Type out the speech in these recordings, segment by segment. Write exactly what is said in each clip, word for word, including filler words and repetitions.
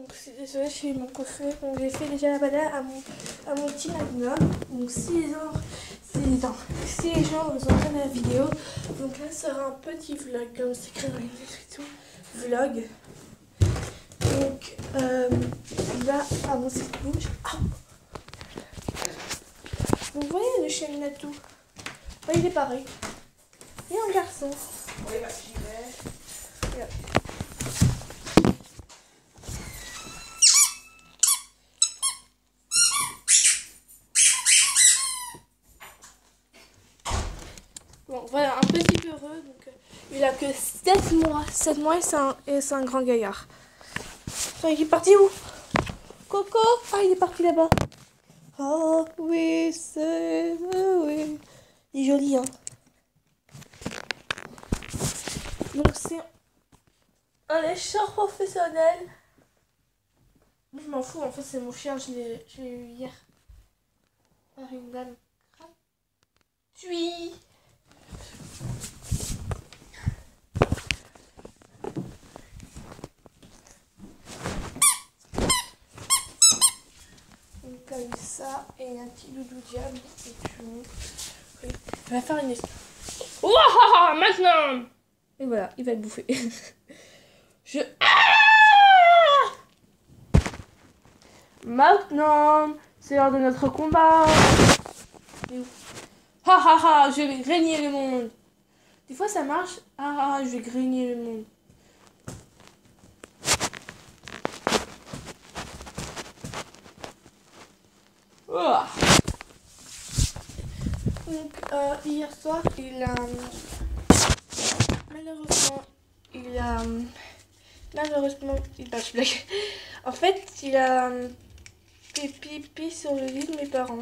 Donc c'est désolé, j'ai eu mon coiffeur. Donc j'ai fait déjà la balade à mon, à mon petit Magnum. Donc si les gens, si, non, si les gens vous entendent la vidéo, donc là ce sera un petit vlog, comme c'est écrit dans les descriptions, vlog. Donc euh, là, ah bon c'est bouge. Ah. Donc vous voyez le chien Natou, bah, il est pareil. Il est un garçon. Oui, bah j'y vais. Yeah. Bon, voilà, un petit peu heureux. Donc, euh, il a que sept mois. sept mois et c'est un, et c'est un grand gaillard. Enfin, il est parti où? Coco? Ah, il est parti là-bas. Oh, oui, c'est... oui. Il est joli, hein. Donc, c'est un lécheur professionnel. Je m'en fous, en fait, c'est mon chien. Je l'ai je l'ai eu hier. Par une dame gratuite. Comme ça, et un petit doudou diable. Et puis, oui. Il va faire une histoire. Ouah, maintenant. Et voilà, il va être bouffé. Je... Ah, maintenant, c'est l'heure de notre combat. Et où? Ha ha ha, je vais grigner le monde. Des fois ça marche. Ah, je vais grigner le monde. Oh. Donc euh, hier soir il a malheureusement il a malheureusement il bah, je blague. En fait il a fait pipi sur le lit de mes parents.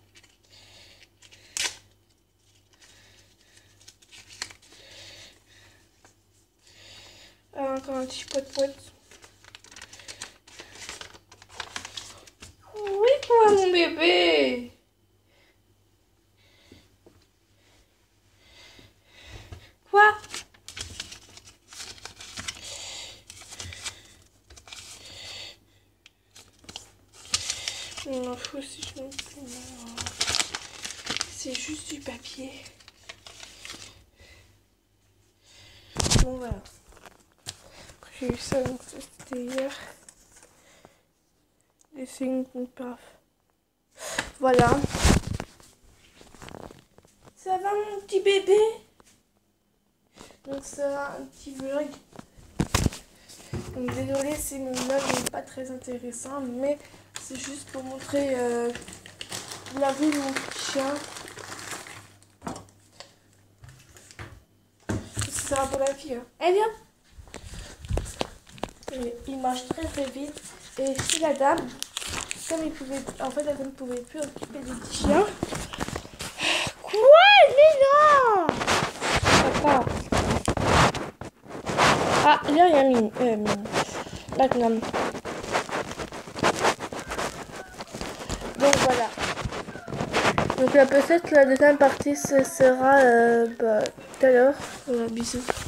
Ah, encore un petit poète poète. Oui quoi mon bébé. Quoi? Je m'en fous si je me c'est juste du papier. Bon voilà. J'ai eu ça, donc c'était hier. Et c'est une paf. Voilà. Ça va mon petit bébé? Donc ça un petit vlog. Donc désolé si mon vlog n'est pas très intéressant, mais c'est juste pour montrer euh, la vie de mon petit chien. Ça sera pour la fille. Hein. Eh bien. Et il marche très très vite. Et si la dame, comme il pouvait, en fait la dame ne pouvait plus occuper des petits chiens. Quoi? Mais non! Papa. Ah, là il y a mis euh, Magnum. Donc voilà. Donc la peut-être la deuxième partie ce sera euh, bah, tout à l'heure. Voilà, bisous.